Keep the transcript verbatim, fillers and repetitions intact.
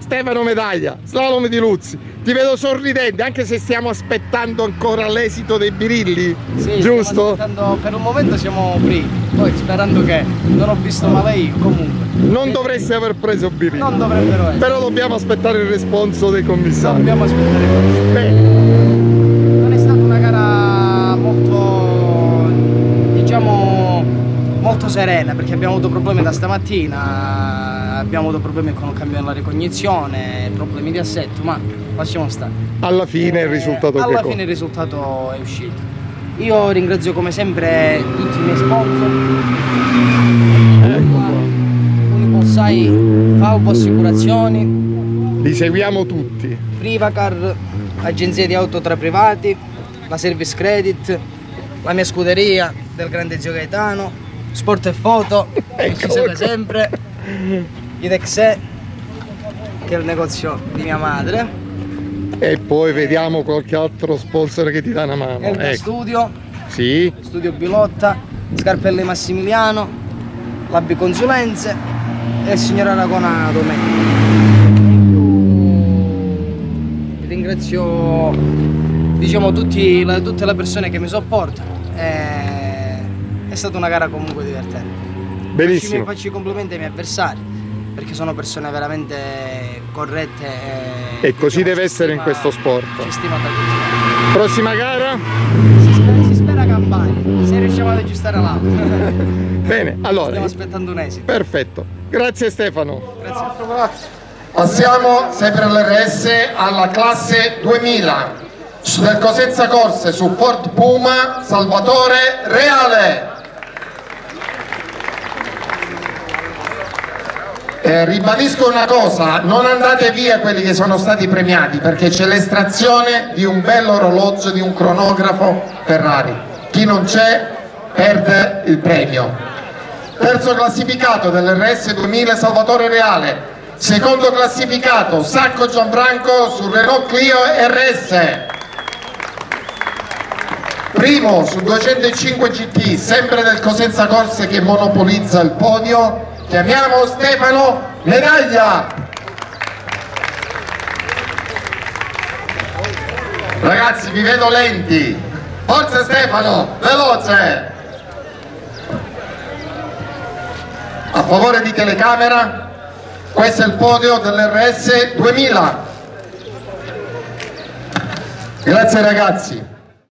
Stefano Medaglia, slalom di Luzzi. Ti vedo sorridente, anche se stiamo aspettando ancora l'esito dei birilli, sì, giusto? Per un momento siamo primi, poi sperando che non ho visto male io, comunque. Non dovresti aver preso birilli. Non dovrebbero essere. Però dobbiamo aspettare il responso dei commissari. Dobbiamo aspettare questo. Bene. Non è stata una gara molto, diciamo, molto serena, perché abbiamo avuto problemi da stamattina, abbiamo avuto problemi con il cambio della ricognizione, problemi di assetto, ma lasciamo stare. Alla fine il risultato eh, che Alla conta. fine il risultato è uscito. Io ringrazio come sempre tutti i miei sponsor. Ecco qua. Uniconsai, Falvo Assicurazioni. Li seguiamo tutti. Privacar, agenzia di auto tra privati, la Service Credit, la mia scuderia del grande zio Gaetano, Sport e Foto, che ci segue sempre, Idexè, che è il negozio di mia madre. E poi vediamo qualche altro sponsor che ti dà una mano. Elba Ecco. Studio, Sì. Studio Bilotta, Scarpelli Massimiliano, Labbi Consulenze e il signor Aragona Domenica. Ringrazio, diciamo, tutti, la, tutte le persone che mi sopportano. È, è stata una gara comunque divertente. Benissimo. Faccio, faccio i complimenti ai miei avversari, perché sono persone veramente corrette e, E così diciamo, deve essere stima, in questo sport. Ci stima da tutti. Prossima gara? Si spera, si spera Campari, se riusciamo ad aggiustare l'auto. Bene, allora. Stiamo aspettando un esito. Perfetto. Grazie Stefano. Grazie. Grazie. Passiamo sempre all'R S alla classe duemila del Cosenza Corse su Ford Puma Salvatore Reale. Eh, ribadisco una cosa, non andate via quelli che sono stati premiati, perché c'è l'estrazione di un bello orologio, di un cronografo Ferrari. Chi non c'è perde il premio. Terzo classificato dell'R S duemila Salvatore Reale. Secondo classificato Sacco Gianfranco su Renault Clio R S. Primo su duecentocinque G T, sempre del Cosenza Corse, che monopolizza il podio, chiamiamo Stefano Medaglia. Ragazzi, vi vedo lenti. Forza Stefano, veloce. A favore di telecamera. Questo è il podio dell'R S duemila. Grazie ragazzi.